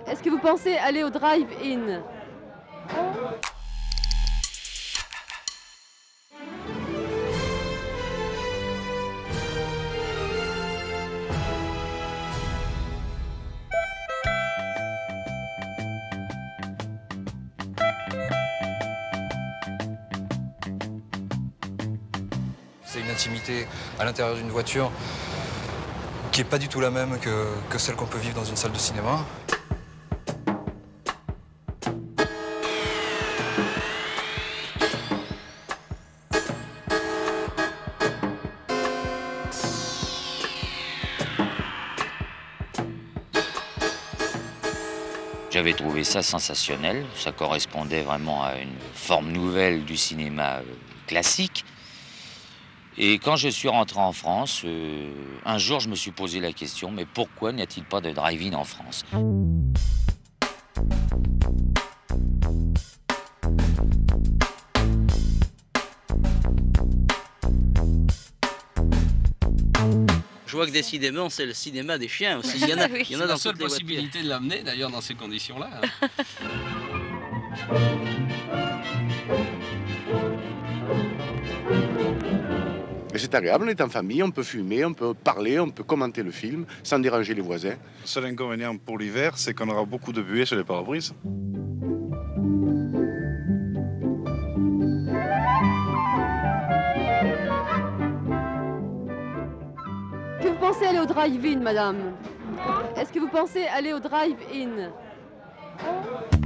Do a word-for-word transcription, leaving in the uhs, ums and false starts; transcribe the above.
Est-ce que vous pensez aller au drive-in? C'est une intimité à l'intérieur d'une voiture qui n'est pas du tout la même que, que celle qu'on peut vivre dans une salle de cinéma. J'avais trouvé ça sensationnel, ça correspondait vraiment à une forme nouvelle du cinéma euh, classique. Et quand je suis rentré en France, euh, un jour je me suis posé la question, mais pourquoi n'y a-t-il pas de drive-in en France? Je vois que décidément, c'est le cinéma des chiens aussi. Il y en a, Oui. il y en a dans la seule toutes les possibilité de l'amener, d'ailleurs, dans ces conditions-là. Hein. Mais c'est agréable, on est en famille, on peut fumer, on peut parler, on peut commenter le film sans déranger les voisins. Le seul inconvénient pour l'hiver, c'est qu'on aura beaucoup de buée sur les pare-brises. Est-ce que vous pensez aller au drive-in, madame? Est-ce que vous pensez aller au drive-in?